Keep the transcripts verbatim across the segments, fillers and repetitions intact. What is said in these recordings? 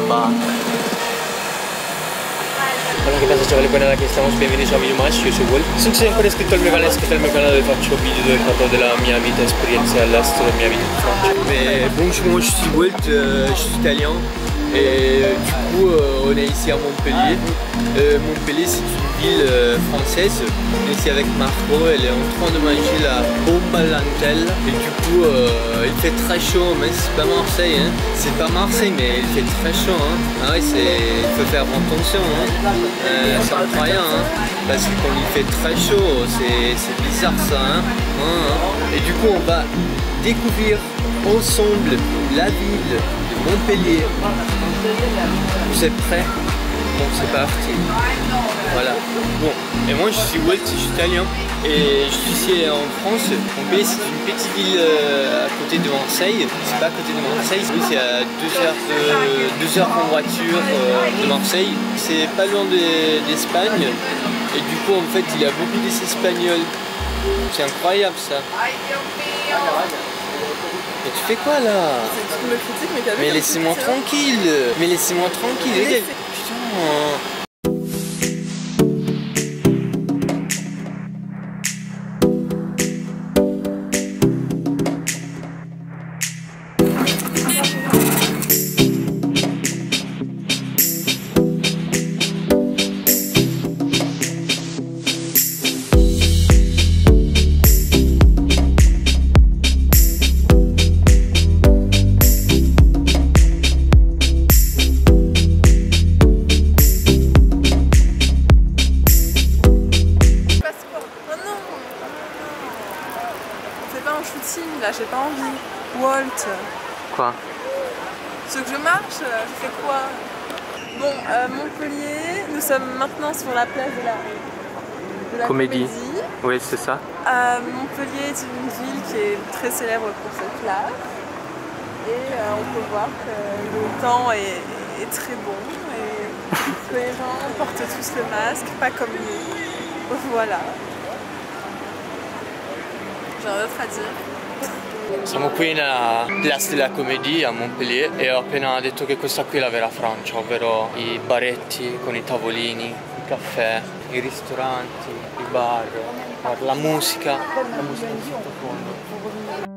back. Allora, che cosa c'è le buone che stiamo benvenuti su Video Match, io sono Wolf. Se non sei ancora iscritto al mio canale, iscrivetevi al mio canale dove faccio video dove parlo della mia vita, esperienze all'estero, della mia vita in Francia. Mais bonjour, moi je suis Walt, euh, je suis italien et du coup euh, on est ici à Montpellier. Euh, Montpellier c'est une ville euh, française. On est ici avec Marco, elle est en train de manger la bomba lentelle et du coup euh, il fait très chaud, mais c'est pas Marseille, hein. C'est pas Marseille mais il fait très chaud, hein. Ah ouais, il faut faire attention, hein. Euh, c'est incroyable, hein. Parce que quand il fait très chaud c'est bizarre ça, hein. Hein. Et du coup on va découvrir ensemble la ville de Montpellier. Vous êtes prêts? Bon, c'est parti. Voilà. Bon, et moi je suis Walt, je suis italien et je suis ici en France. Montpellier c'est une petite ville euh, à côté de Marseille. C'est pas à côté de Marseille, c'est à deux heures, de, deux heures en voiture euh, de Marseille. C'est pas loin d'Espagne et du coup en fait il y a beaucoup d'Espagnols. C'est incroyable ça. Mais tu fais quoi là? Tu me critiques, mais, mais laissez-moi tranquille. Mais laissez-moi tranquille. Regarde. Putain. Là, j'ai pas envie. Walt. Quoi? Ce que je marche, je fais quoi? Bon, euh, Montpellier, nous sommes maintenant sur la place de la, de la Comédie. Comédie. Oui, c'est ça. Euh, Montpellier est une ville qui est très célèbre pour cette place. Et euh, on peut voir que le temps est, est très bon et que les gens portent tous le masque, pas comme nous. Voilà. J'ai rien d'autre à dire. Siamo qui nella Place de la Comédie a Montpellier e ho appena detto che questa qui è la vera Francia, ovvero i baretti con i tavolini, i caffè, i ristoranti, i bar, la musica, la musica in sottofondo.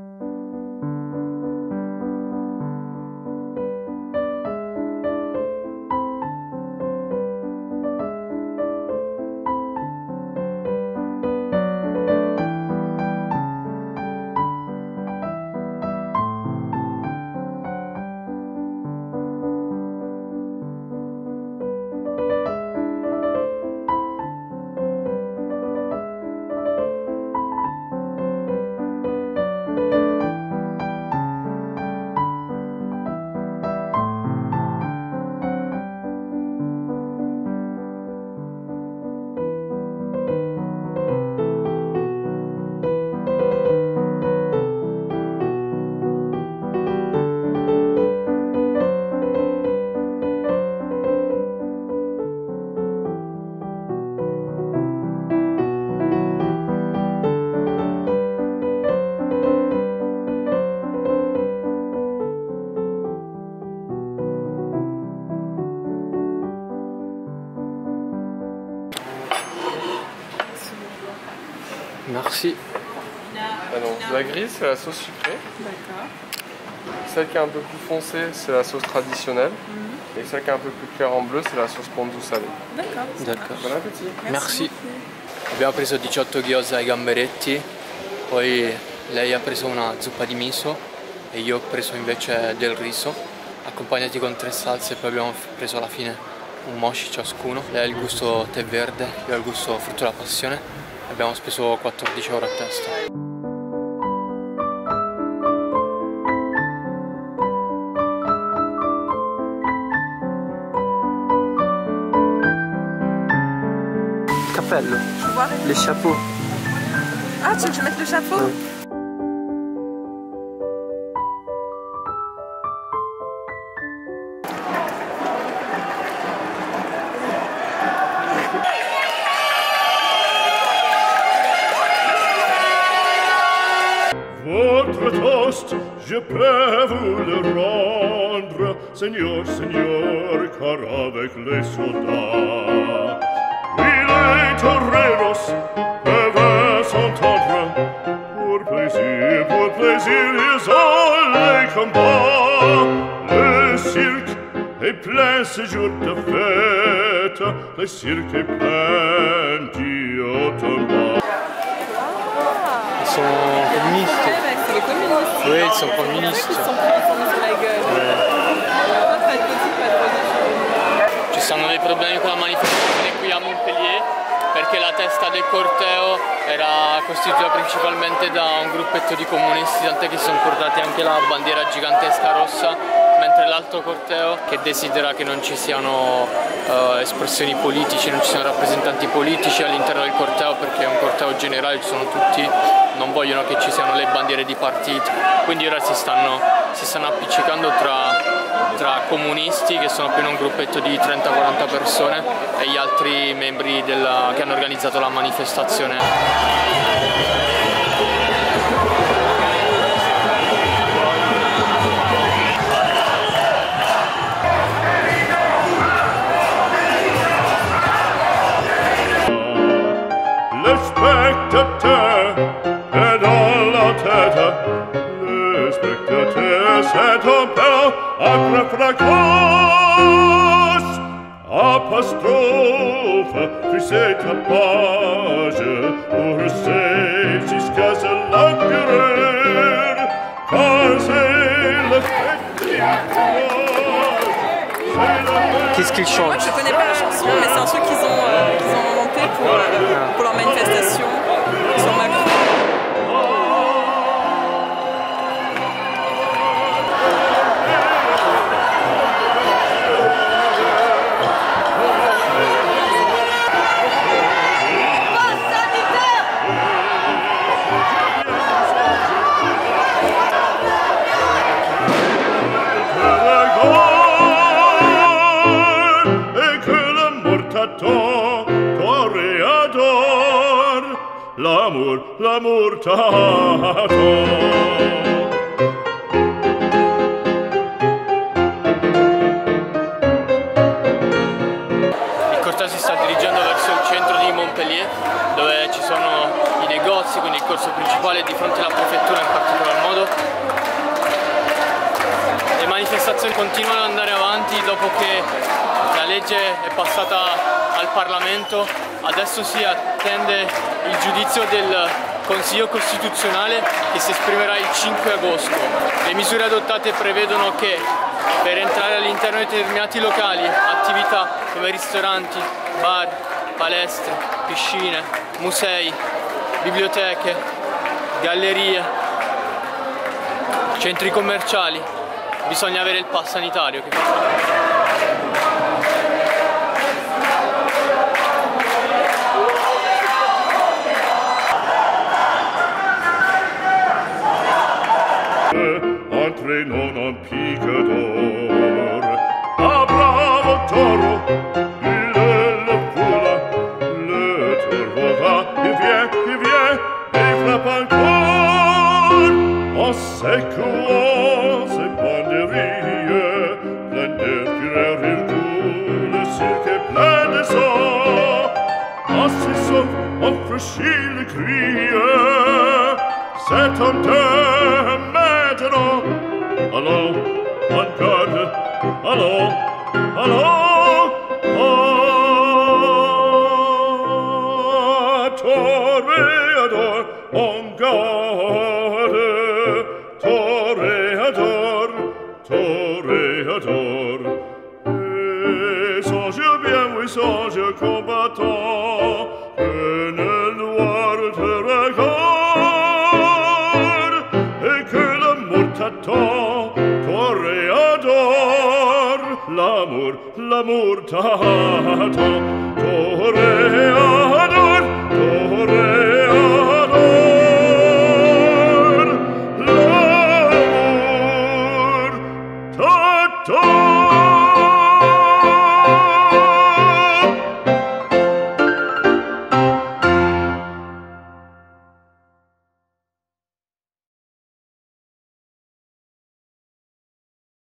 Merci. Alors, la grise, c'est la sauce sucrée. D'accord. Celle qui est un peu plus foncée, c'est la sauce traditionnelle. Mm-hmm. Et celle qui est un peu plus claire en bleu, c'est la sauce ponzu salée. D'accord. D'accord. Bon appétit. Merci. Merci. Abbiamo preso diciotto gyoza ai gamberetti, poi lei ha preso una zuppa di miso e io ho preso invece del riso, accompagnati con tre salse e poi abbiamo preso alla fine un mochi ciascuno. Lei ha il gusto tè verde, io ho il gusto frutto della passione. Abbiamo speso quattordici euro a testa. Cappello. Les chapeaux. Ah, tu veux que je mette le chapeau? Oui. Votre toast, je peux vous le rendre. Seigneur, Seigneur, car avec les soldats, oui, les toreros peuvent s'entendre. Pour plaisir, pour plaisir, ils ont les combats. Le cirque est plein ce jour de fête, le cirque est plein d'Iotomba. Ils sont communistes. Ouais, bah, c'est les communistes. Oui, ils sont communistes. Ils sont pris sur la gueule. Ouais. Pas de politique, pas de religion. Ci sono dei problemi con la manifestazione qui a Montpellier perché la testa del corteo era costituita principalmente da un gruppetto di comunisti, tant'è che si sono portati anche la bandiera gigantesca rossa, mentre l'altro corteo, che desidera che non ci siano uh, espressioni politiche, non ci siano rappresentanti politici all'interno del corteo, perché è un corteo generale, ci sono tutti, non vogliono che ci siano le bandiere di partito, quindi ora si stanno, si stanno appiccicando tra, tra comunisti, che sono appena un gruppetto di trenta quaranta persone, e gli altri membri della, che hanno organizzato la manifestazione. Le spectateur est dans la tête, le spectateur s'interpelle après fracas, apostrophe, puis c'est ta page, pour c'est jusqu'à ce l'empereur, car c'est le spectateur. Qu'est-ce qu'ils chantent? Moi je connais pas la chanson, mais c'est un truc qu'ils ont, euh, qu'ils ont inventé pour, euh, pour leur manifestation sur Macron. L'amour, l'amour t'attend. Il corteo si sta dirigendo verso il centro di Montpellier, dove ci sono i negozi, quindi il corso principale è di fronte alla prefettura in particolar modo. Le manifestazioni continuano ad andare avanti dopo che la legge è passata al Parlamento, adesso si attende il giudizio del Consiglio Costituzionale che si esprimerà il cinque agosto. Le misure adottate prevedono che per entrare all'interno di determinati locali, attività come ristoranti, bar, palestre, piscine, musei, biblioteche, gallerie, centri commerciali, bisogna avere il pass sanitario. Entre non un pique d'or, a bravo toro, il le foule, le toro va, il vient, il vient, et frappe encore. En séquence, banderie, plein de fureur, il coule, le cirque est plein de sang. En se sauve, on franchit le cri, c'est un thème. Allons, en garde, allons, allons, ah, toréador, en garde, toréador, toréador. Et songe bien, oui, songe combattant, que le noir te regarde, et que l'amour t'attend, toréador, l'amour, l'amour t'attend, toréador.